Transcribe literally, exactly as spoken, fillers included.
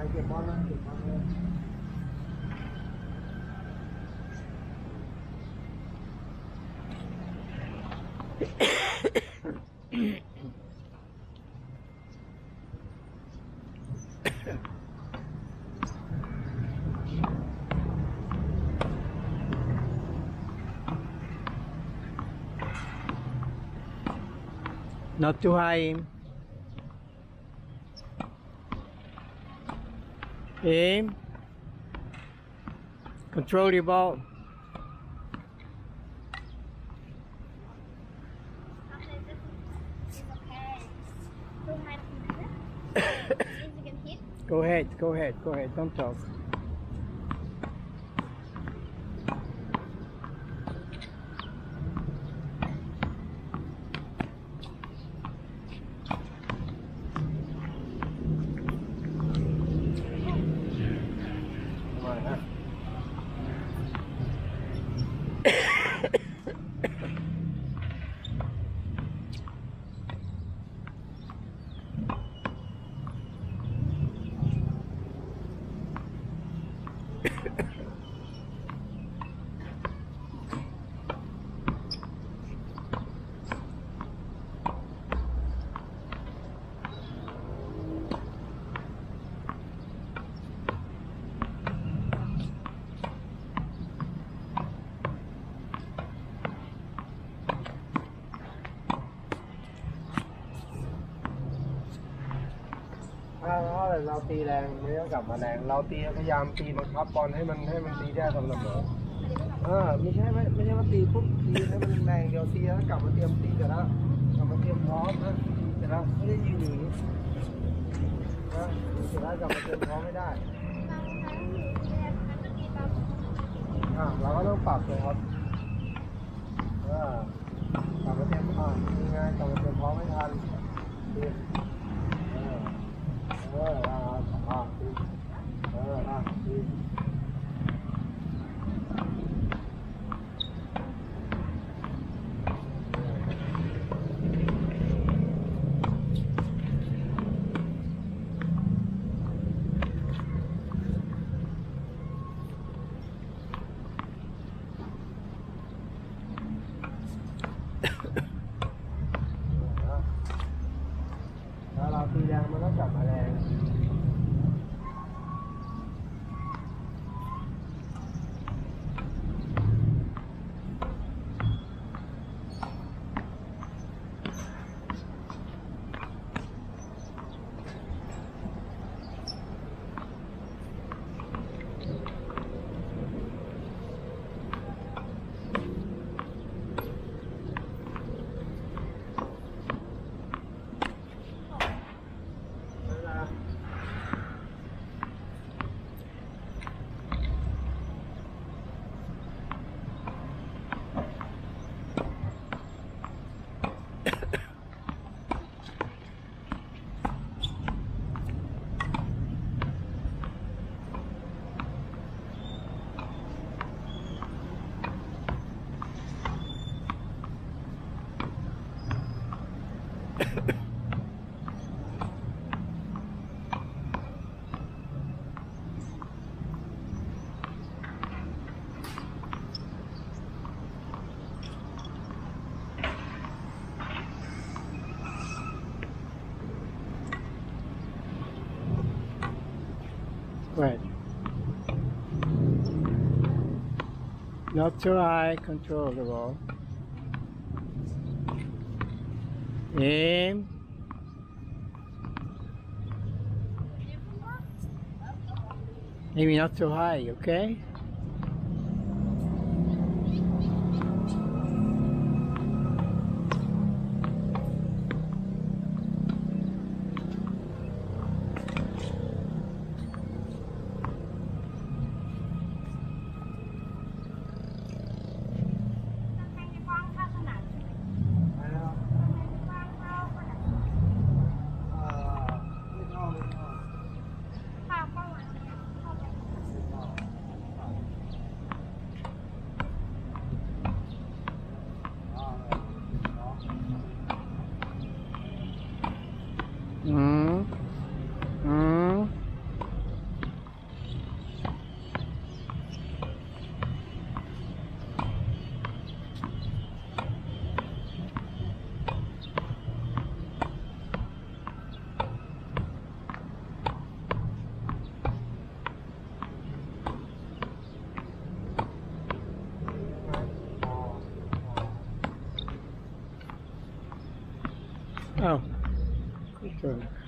เก็บบอลนะเก็บบอลเลย Not too high. Aim. Control your ball. Go ahead, go ahead, go ahead. Don't talk. ถ้าเราตีแรงไม่ต้องกลับมาแรงเราตีพยายามตีบังคับบอลให้มันให้มันตีได้ตรงเสมอเออไม่ใช่ไม่ไม่ใช่ว่าตีปุ๊บตีให้มันแรงเดียวตีแล้วกลับมาเตรียมตีเสร็จแล้วกลับมาเตรียมพร้อมนะเสร็จแล้วไม่ได้ยืนอยู่อย่างนี้นะเสร็จแล้วกลับมาเตรียมพร้อมไม่ได้อ่าเราก็ต้องปรับเลยครับเออกลับมาเตรียมอ่ายังไงกลับมาเตรียมพร้อมไม่ทันเออเอออ่าอ่าเอออ่าดีแล้วเราตีแรงมันก็กลับมาแรง Right. Not too high, control the ball. Aim. Maybe not too high, okay? อ้าว control